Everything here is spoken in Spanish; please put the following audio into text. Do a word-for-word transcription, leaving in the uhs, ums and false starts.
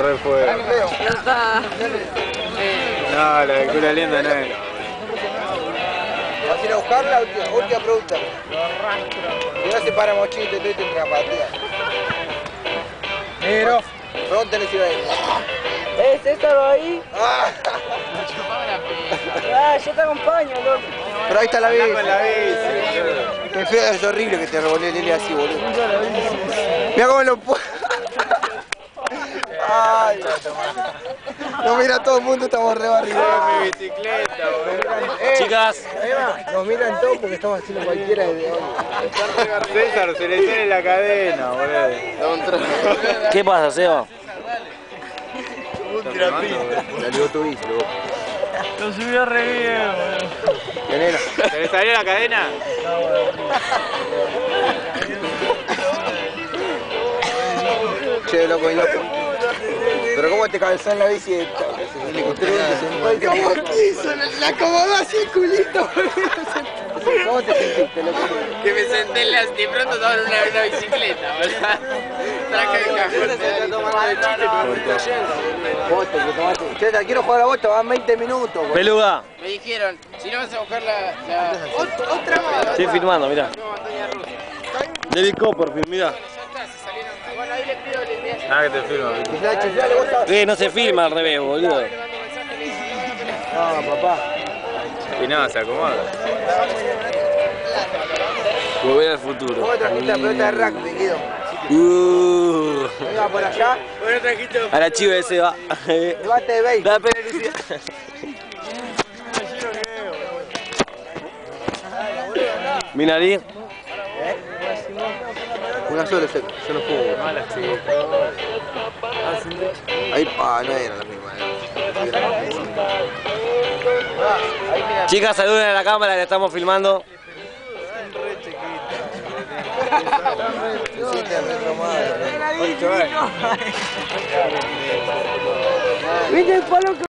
re fue. No está. No, la de culo lindo no es. ¿Vas a ir a buscarla? Última, última pregunta. Si no se para mochito, te entre la partida. Negro. Pregúntale si va a ir. ¿Es César ahí? Ah, Ah, yo te acompaño, loco. pero ahí está la bici. Con la bici. Qué feo, es horrible que te revolvió el Lili así, boludo. Mira cómo lo puedo. Ay. Nos mira todo el mundo, estamos re barrigados. Mi bicicleta, boludo. Eh, Chicas, Eva, nos miran todos porque estamos haciendo cualquiera de hoy. César, se le sale la cadena, boludo. ¿qué pasa, Seba? La ligó tu bici, luego. Lo subió re bien, boludo. Veneno. ¿Se le salió la cadena? Che, loco y loco. Pero cómo te calzó en la bici de esta. ¿Cómo te hizo? La acomodó así el culito, boludo. ¿Cómo te sentiste, loco? Que me senté en las... De pronto estaba en una, una bicicleta, ¿verdad? Traje el cajón. Bote, que tomaste. César, quiero jugar a la bota, van veinte minutos, boludo. Peluda, Me dijeron, si no vas a buscar la... la... Ot- otra más. estoy filmando, mirá. No, montaña rusa. David Copperfield, mirá. Bueno, ahí le pido, le envías... Ah, que te filmo. Quizás chiflale, vos sabés. Eh, no se filma al revés, boludo. No, papá. Y no, se acomoda. Volver al futuro. ¿Cómo trajiste la pelota de rugby, Guido? Uh, Iba por allá, Bueno, trajiste... a la chiva de Seba. debate de béisbol. La publicidad. Mi nariz. Una sola, yo no juego. Mala chica. Ahí, ah, no era la misma. Chicas, saluden a la cámara que estamos filmando. ¿Viste el palo que